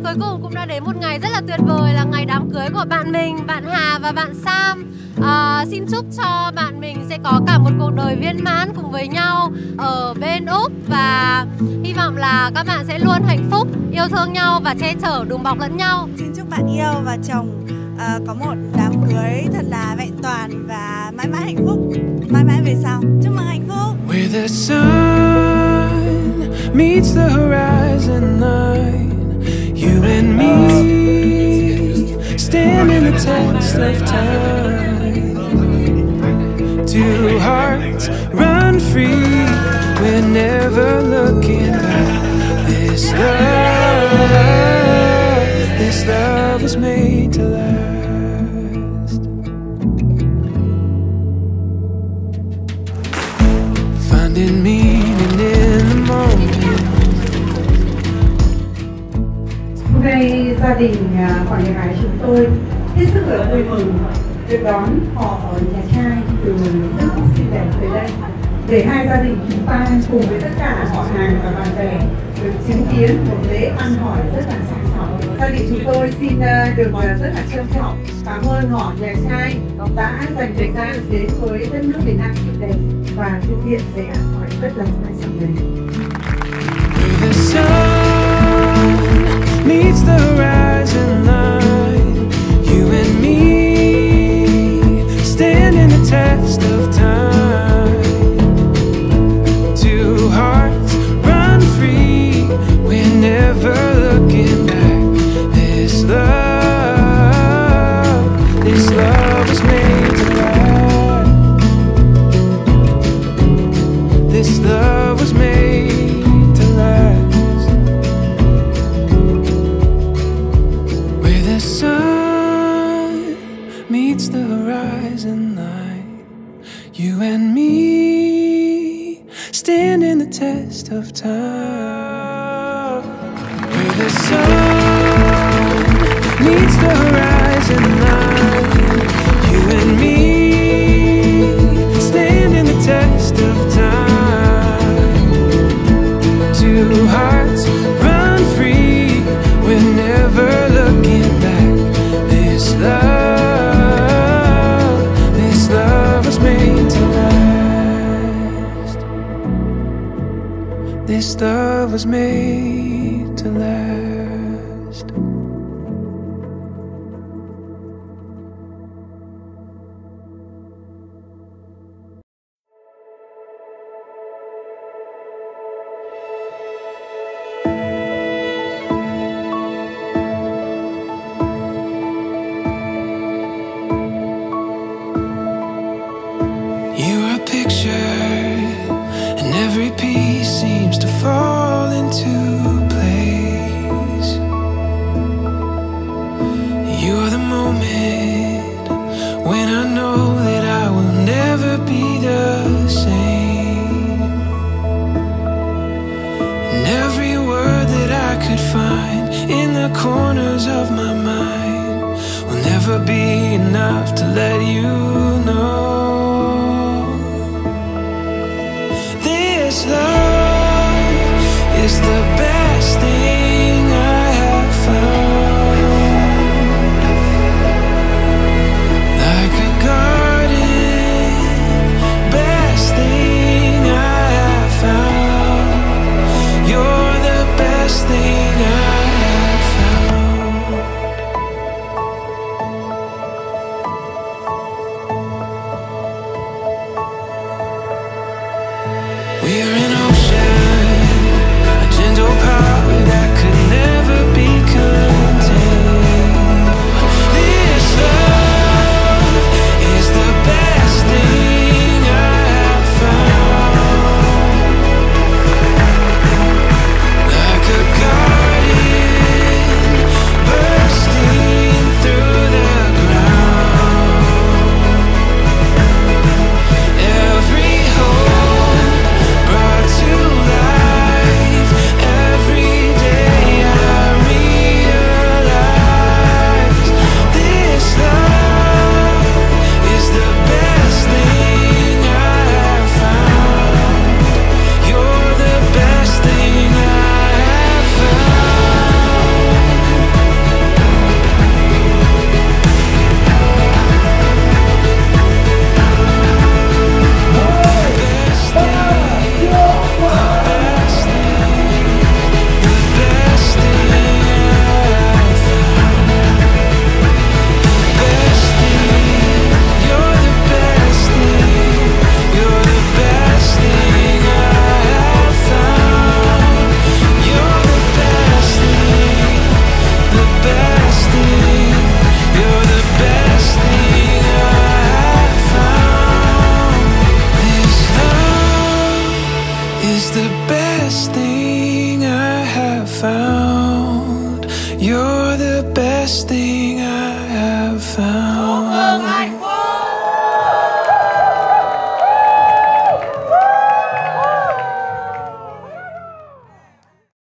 cuối cùng cũng đã đến một ngày rất là tuyệt vời, là ngày đám cưới của bạn mình, bạn Hà và bạn Sam. Xin chúc cho bạn mình sẽ có cả một cuộc đời viên mãn cùng với nhau ở bên Úc, và hy vọng là các bạn sẽ luôn hạnh phúc, yêu thương nhau và che chở, đùm bọc lẫn nhau. Xin chúc bạn yêu và chồng có một đám cưới thật là vẹn toàn và mãi mãi hạnh phúc, mãi mãi về sau. Chúc mừng hạnh phúc. Where the sun meets the horizon line, you and me stand in the test of time. Two hearts run free, we're never looking back. This love was made to last. Finding meaning in the moment. Hôm nay gia đình họ nhà gái chúng tôi hết sức là vui mừng được đón họ ở nhà trai từ nước xinh đẹp tới đây, để hai gia đình chúng ta cùng với tất cả họ hàng và bạn bè được chứng kiến một lễ ăn hỏi rất là trang trọng. Gia đình chúng tôi xin được rất là trân trọng cảm ơn họ nhà trai đã dành thời gian đến với đất nước Việt Nam xinh đẹp và thực hiện lễ ăn hỏi rất là trang trọng này. The sun meets the horizon line, you and me stand in the test of time. Two hearts run free, we're never looking back. This love was made to last. This love was made to last. Where the sun meets the horizon line, you and me stand in the test of time. Where the sun meets the horizon line, you and me stand in the test of time. Two hearts run free, we're never looking back. This love was made to last. This love was made to last. best thing